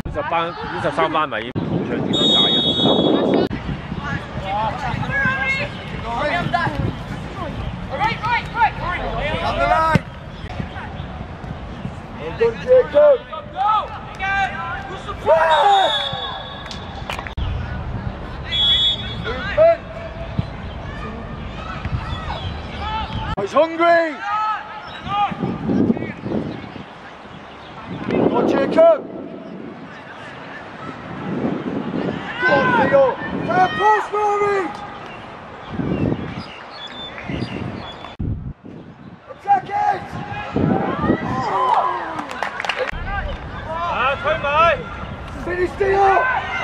23班米球場點樣打人？ Good, Jacob! Movement! He's hungry! Go on, Jacob! Go on, Theo! Fair post, Rory! Attack it! Finish Theo!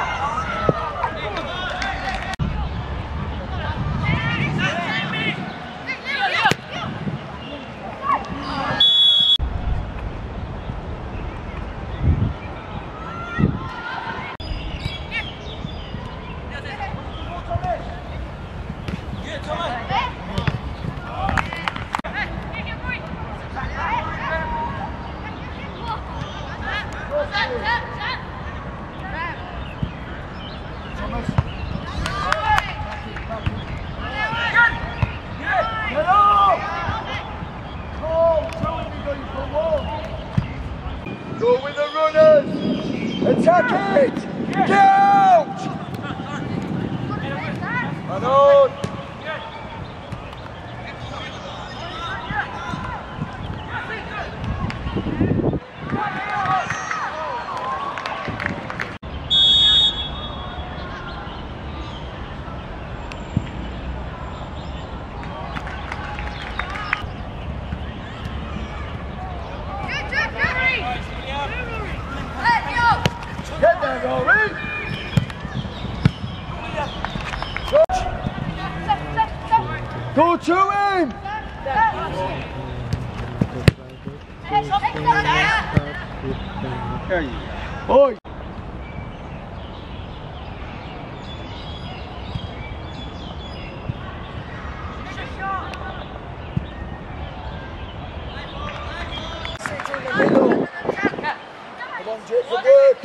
Go with the runners! Attack it! Get out! And on! Get there, Rory! Go to him! Oi! Come on, Jake, for work!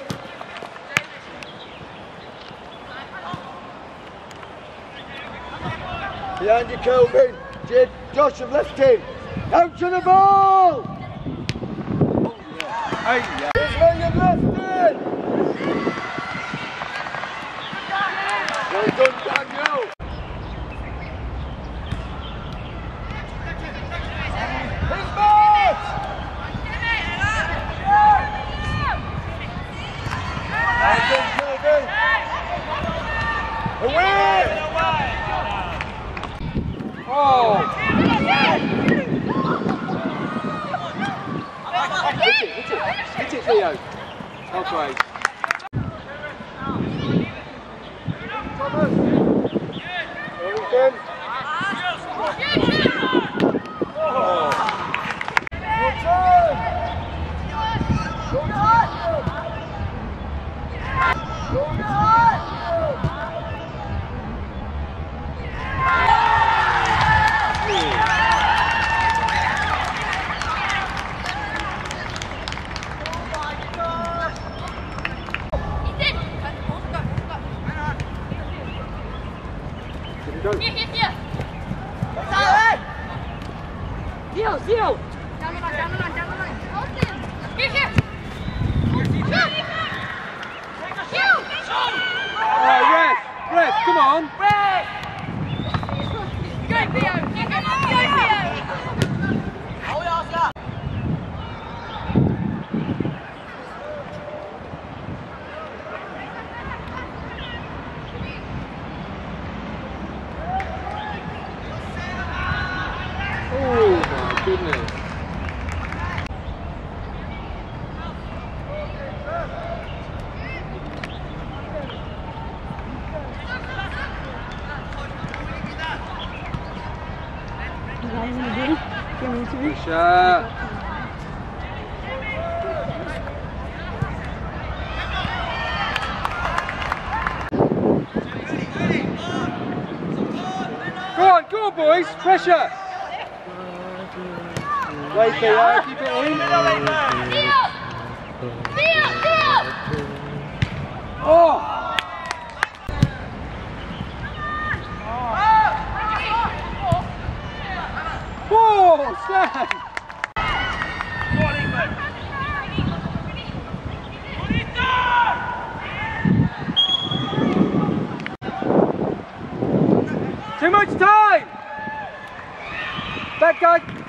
Behind you, Kelvin. Jade, Josh have left him. Out to the ball! Here's where you've left it! Well done, Daniel. His mark! Well done, Kelvin. Away! Oh! Hit it, Theo. Okay. Thomas. There Oh! Good turn! Good turn! Good turn! Siêu! Jangan lagi. Here! Ref, come on! Ref! Go, Theo! Go, Theo! Oh my goodness. Good shot. Go on boys, pressure. Wait, Theo, keep it in. Theo! Oh! Oh, Sam! Go on, England. Too much time! That guy.